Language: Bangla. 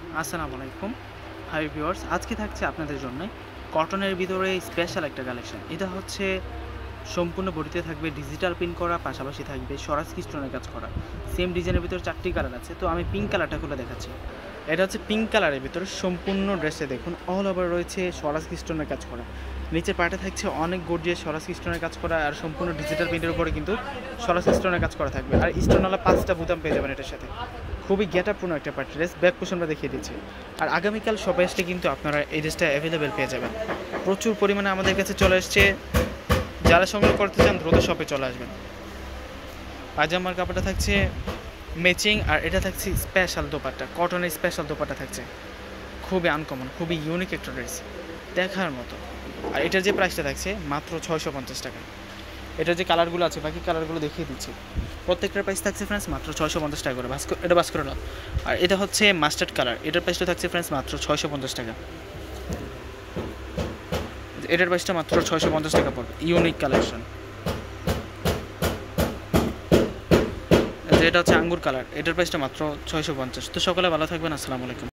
আসসালামু আলাইকুম। হাই ভিউয়ার্স, আজকে থাকছে আপনাদের জন্য কটনের ভিতরে স্পেশাল একটা কালেকশন। এটা হচ্ছে সম্পূর্ণ বডিতে থাকবে ডিজিটাল প্রিন্ট করা, পাশাপাশি থাকবে স্বরাজ স্টোনের কাজ করা। সেম ডিজাইনের ভিতরে 4টি কালার আছে, তো আমি পিঙ্ক কালারটা খুলে দেখাচ্ছি। এটা হচ্ছে পিঙ্ক কালারের ভিতরে সম্পূর্ণ ড্রেসে দেখুন অল ওভার রয়েছে স্বরাজ স্টোনের কাজ করা। নিচের পার্টে থাকছে অনেক গর্জিয়াস স্বরাজ স্টোনের কাজ করা, আর সম্পূর্ণ ডিজিটাল প্রিন্টের উপরে কিন্তু স্বরাজ স্টোনের কাজ করা থাকবে। আর স্টোনওয়ালা 5টা বুতাম পেয়ে যাবেন এটার সাথে। খুবই গেটআপপূর্ণ একটা পার্টি ড্রেস, ব্যাক পোশনটা দেখিয়ে দিচ্ছি। আর আগামীকাল শপে আসলে কিন্তু আপনারা এই ড্রেসটা অ্যাভেলেবেল পেয়ে যাবেন। প্রচুর পরিমাণে আমাদের কাছে চলে আসছে, যারা সংগ্রহ করতে চান দ্রুত শপে চলে আসবেন। পায়জামার কাপড়টা থাকছে ম্যাচিং, আর এটা থাকছে স্পেশাল দোপাট্টা, কটনের স্পেশাল দোপাট্টা থাকছে। খুবই আনকমন, খুবই ইউনিক একটা ড্রেস, দেখার মতো। আর এটার যে প্রাইসটা থাকছে মাত্র 650 টাকা। এটার যে কালারগুলো আছে বাকি কালারগুলো দেখিয়ে দিচ্ছি। প্রত্যেকটার প্রাইস থাকছে ফ্রেন্ডস মাত্র 650 টাকা করে। এটা ভাস্কর লাল, আর এটা হচ্ছে মাস্টার্ড কালার। এটার প্রাইসটা থাকছে ফ্রেন্ডস মাত্র 650 টাকা। এটার প্রাইসটা মাত্র 650 টাকা পড়বে। Unique collection. এটা হচ্ছে আঙ্গুর কালার, এটার প্রাইসটা মাত্র 650। তো সকলে ভালো থাকবেন, আসসালামু আলাইকুম।